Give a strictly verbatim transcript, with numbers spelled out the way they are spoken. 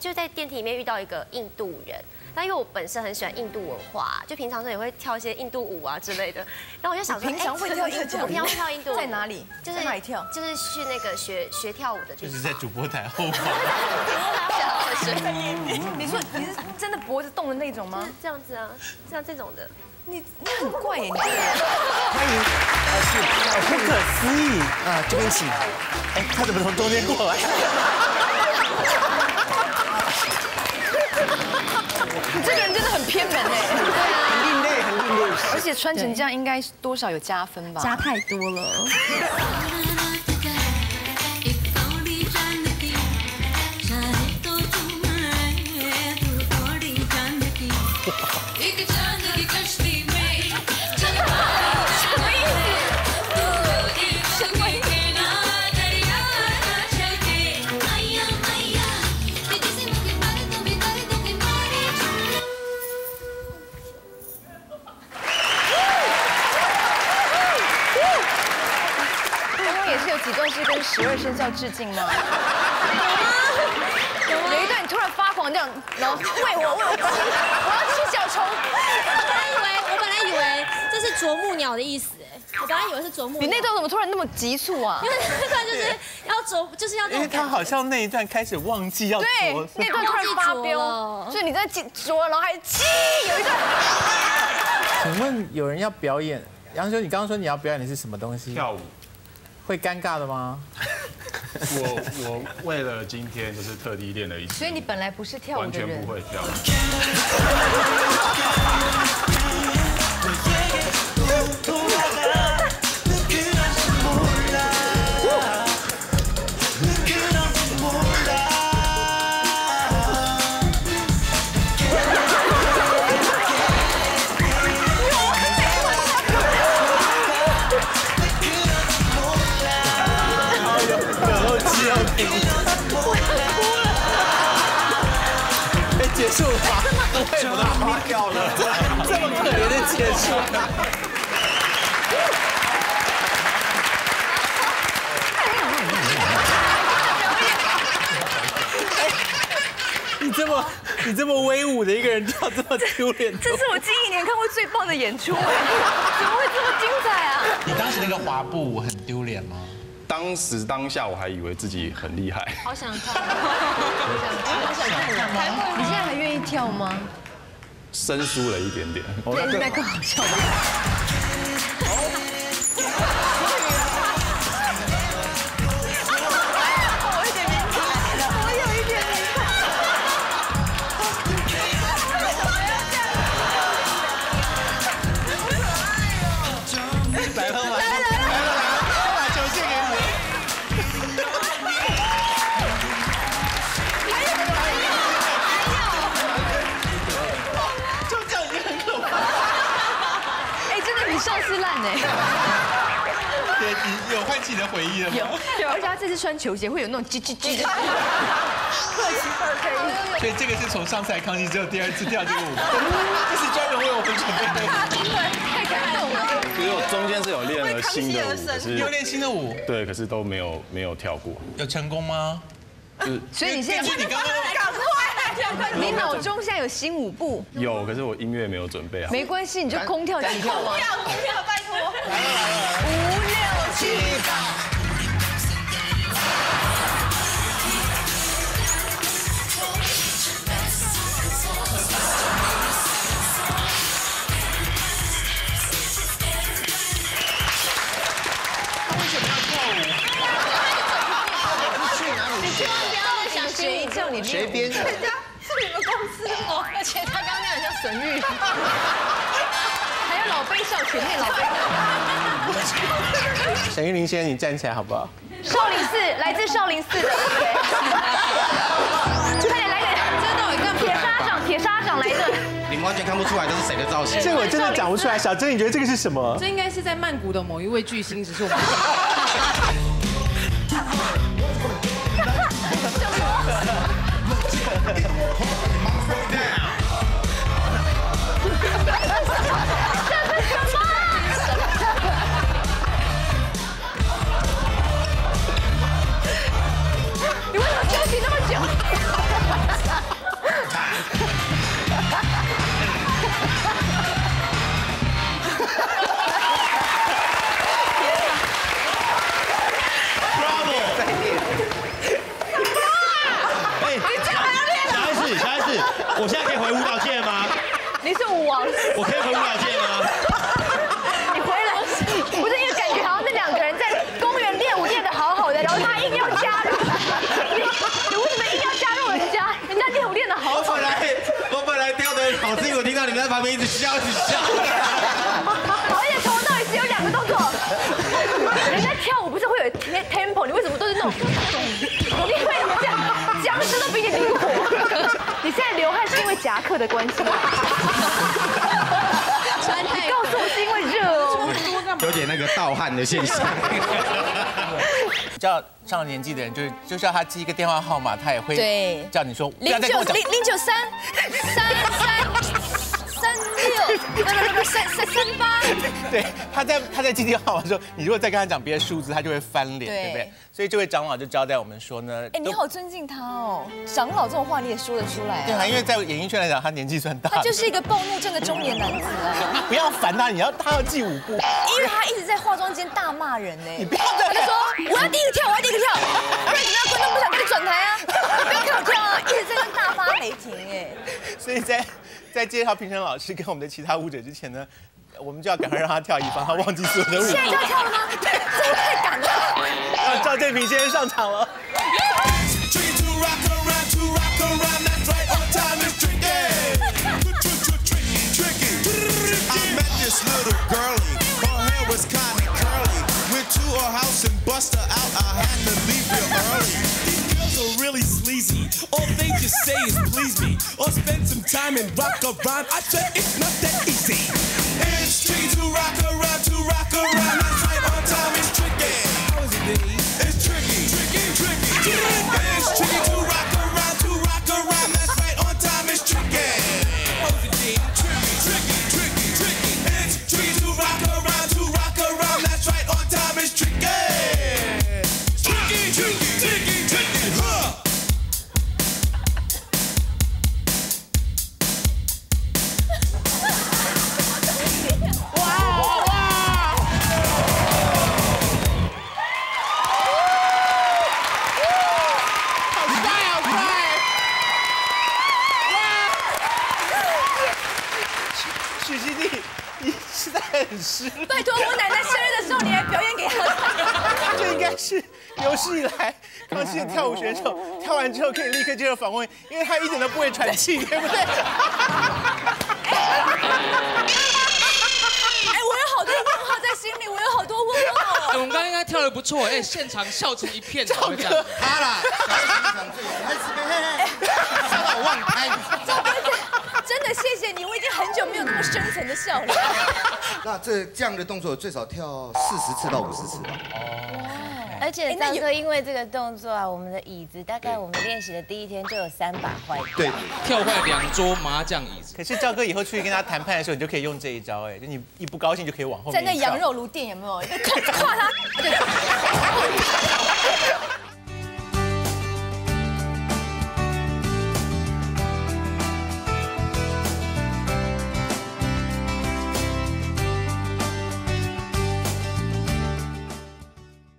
就在电梯里面遇到一个印度人，那因为我本身很喜欢印度文化，就平常时也会跳一些印度舞啊之类的，然后我就想说， 平常会跳印度舞， 我平常会跳印度舞， 在哪里？ 就是哪里跳？ 就是去那个学学跳舞的地方， 就是在主播台后方。 你说你是真的脖子动的那种吗？ 这样子啊，像这种的。 你你很怪耶！你欢迎，呃是，不可思议啊！这边请。哎，他怎么从中间过来？ 你这个人真的很偏门哎。 对啊，很另类，很另类。 而且穿成这样应该多少有加分吧？ 加太多了。 几段是跟十二生肖致敬吗？有一段你突然发狂这样，然后喂我喂我吃，我要吃小虫。 我本来以为我本来以为这是啄木鸟的意思哎，我本来以为是啄木鸟。 你那段怎么突然那么急促啊？ 因为那段就是要啄，就是要。 因为他好像那一段开始忘记要啄， 那段突然发飙，所以你在啄，然后还气有一段。 请问有人要表演？杨修，你刚刚说你要表演的是什么东西？ 跳舞。 会尴尬的吗？ 我我为了今天就是特地练了一次， 所以你本来不是跳舞的人， 完全不会跳。 哎，结束了，不会，我都花掉了，这么可怜的结束。你这么你这么威武的一个人跳这么丢脸， 这是我近一年看过最棒的演出哎，怎么会这么精彩啊？ 你当时那个滑步很丢脸吗？ 当时当下我还以为自己很厉害， 好想看，好想看，还会你现在还愿意跳吗？ 生疏了一点点。 对，那更好笑。我有点敏感，我有一点敏感。 来了来了来了！ 上次烂哎， 对，你有唤起你的回忆了吗？ 有，而且他这次穿球鞋会有那种叽叽叽的，客气二 K。 所以这个是从上次来康熙之后第二次跳这个舞，这是专门为我们准备的舞。 太感动了。 其实我中间是有练了新的舞，可是有练新的舞， 对，可是都没有没有跳过。 有成功吗？ 就是所以你现在根据你刚刚。 你脑中现在有新舞步？ 有，可是我音乐没有准备好。 没关系，你就空跳几跳嘛。 跳，空跳，拜托。 来了来了，五六七八。 他为什么要跳舞？ 你千万不要再想谁叫你谁编的？ 人家是你们公司哦，而且他刚刚那样像沈玉， 还有老杯少全面老杯。 沈玉琳先生，你站起来好不好？ 少林寺，来自少林寺的。快点来点，真的有一个铁砂掌，铁砂掌来的。 你们完全看不出来这是谁的造型。 这个我真的讲不出来。小珍，你觉得这个是什么？ 这应该是在曼谷的某一位巨星，只是我们不知道。 你为什么休息那么久？ 是，我现在可以回舞蹈界吗？ 你是舞王， 我可以回舞蹈界吗？ 你回来不是因为感觉好像那两个人在公园练舞练得好好的，然后他硬要加入，你你为什么硬要加入人家？人家练舞练得好好。 我本来我本来跳得很好，是因为我听到你们在旁边一直笑一直笑。 而且从头到尾只有两个动作，人家跳舞不是会有 tempo， 你为什么都是那种？你为什么这样？僵尸都比你灵活。你现在流汗是因为夹克的关系吗？ 穿太告诉我是因为热哦。 有点那个盗汗的现象。 叫上了年纪的人，就是就叫他记一个电话号码，他也会对叫你说不零九要再跟我讲。 零零九三三三三六，不不不三三三八。 对，他在他在记电话号码的时候，你如果再跟他讲别的数字，他就会翻脸，对不对？所以这位长老就交代我们说呢， 哎，你好尊敬他哦，长老这种话你也说得出来对啊，因为在演艺圈来讲，他年纪算大， 他就是一个暴怒症的中年男子啊。 你不要烦他，你要他要记舞步， 因为他一直在化妆间大骂人呢。 你不要再他就说我要第一个跳，我要第一个跳，不然怎么样？观众不想跟你转台啊，不要给我跳啊！一直在那大发雷霆哎。 所以在在介绍评审老师跟我们的其他舞者之前呢，我们就要赶快让他跳，以防他忘记所有的舞步。 现在就要跳了吗？对，这太赶了。 让赵建平先生上场了。 Really sleazy. All they just say is please me or spend some time and rock a rhyme. I said it's not that easy. It's tricky to rock around, to rock around. That's right, on time is tricky. How is it, Dave? It's tricky, tricky, tricky. It's tricky to rock around, to rock around. That's right, on time is tricky. How is it, Dave? Tricky, tricky, tricky, tricky. It's tricky to rock around, to rock around. That's right, on time is tricky. Tricky, tricky, tricky, tricky. Huh. 很湿。 拜托，我奶奶生日的时候你还表演给她看。 这应该是有史以来康熙的跳舞选手，跳完之后可以立刻接受访问，因为他一点都不会喘气，对不对？ 哎，我有好多问号在心里，我有好多问号。 我们刚刚应该跳得不错，哎，现场笑成一片。 赵哥， 他啦，小剧场最有，还是嘿嘿，笑到我忘开。 赵哥，真的谢谢你，我已经很久没有那么深层的笑了。 那这这样的动作最少跳四十次到五十次吧。 而且赵哥因为这个动作啊，我们的椅子大概我们练习的第一天就有三把坏掉。 对， 跳坏两桌麻将椅子。 可是赵哥以后出去跟他谈判的时候，你就可以用这一招，哎，就你一不高兴就可以往后面在那羊肉炉店有没有？就跨跨他，对。